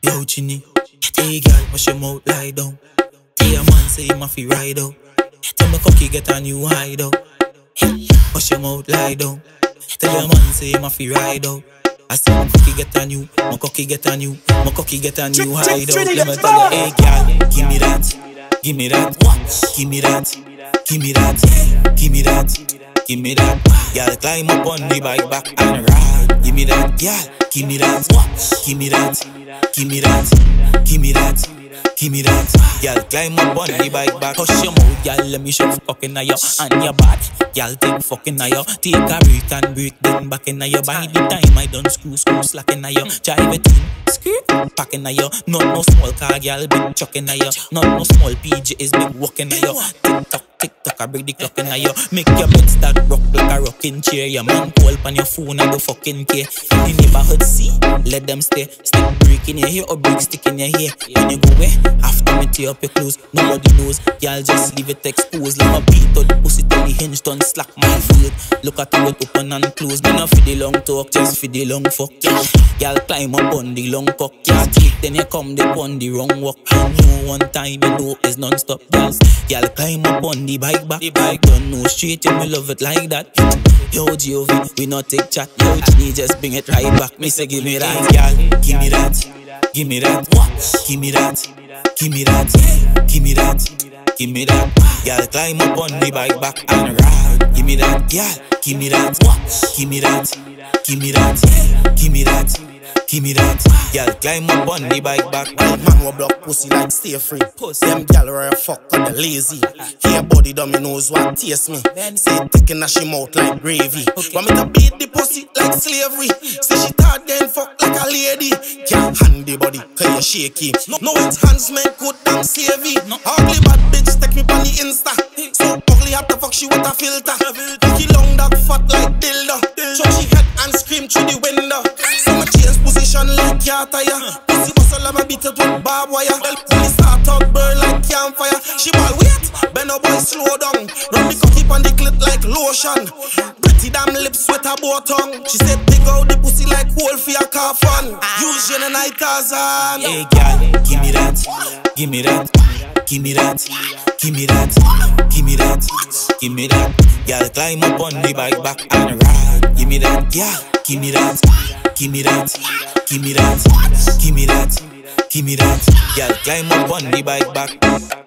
Yo, Trini. Hey, girl, wash your mouth, lie down. Hey, a man say him a fi ride out. Tell me cocky get a new hideout. Hey, wash your mouth, lie down. Tell your man say him a fi ride out. I say my cocky get a new, my cocky get a new, my cocky get a new hideout. Let me tell you, hey, girl, give me that, give me that, give me that, give me that, give me that, give me that. Girl, climb up on the bike back and ride. Give me that, girl, give me that, give me that, give me that, give me that. Give me that, y'all climb up on the bike back. Hush your mouth, y'all, let me shove fucking at you. And your bad, y'all take fucking at you. Take a break and break then back in at you. By the time I done screw slacking at you. Drive it in, screw, packing at you. Not no small car, y'all big chucking at you. Not no small PJ is big walking at you. Tick-tock, I break the clock in at you. Make your bed start rock like a rocking chair. Your man call on your phone and go fucking care. In the neighborhood, see, let them stay. Stick break in your hair or break stick in your hair. When you go away, after me tear up your clothes, nobody knows. Y'all just leave it exposed. Like a beat on the pussy till the hinge done slack my foot. Look at how it open and close. Me not for the long talk, just for the long fuck. Y'all climb up on the long cock. Y'all click, then you come they on the wrong walk. You know one time you know it's non-stop. Y'all climb up on the bike back. The bike don't know straight, you me love it like that. Yo, G.O.V., we not take chat. Yo, Trini, just bring it right back. Me say give me that, y'all. Give me that, give me that, give me that. Give me that, give me that, give me that. Y'all climb up on the bike back and ride. Give me that, y'all. Give me that, give me that, give me that, give me that. Give me that, y'all climb up on the bike back. Old man will block pussy like stay free. Them gal are a fuck on the lazy. Here body dummy knows what taste me. Say taking a she mouth like gravy. Want me to beat the pussy like slavery. Say she thought then fuck like a lady. Can't hand the body cause you shaky. No enhancement could damn save me. Ugly bad bitch take me on the Insta. So ugly have to fuck she with a filter. Cocky long dog fat like dildo. Chuck she head and scream through the window. So my change position like car tire. Pussy bustle let me beat it with barbed wire. When me start up burn like campfire. She ball wait, bend no boy slow down. Run the cocky on the clit like lotion. Pretty damn lips with her bow tongue. She said dig out the pussy like hole for your car fun. Use your night Tarzan. Hey girl, give me that, give me that, give me that, give me that, give me that, give me that. Girl climb up on the bike back and ride. Give me that, girl. Give me that, give me that, give me that, give me that, give me that. Girl climb up on the bike back.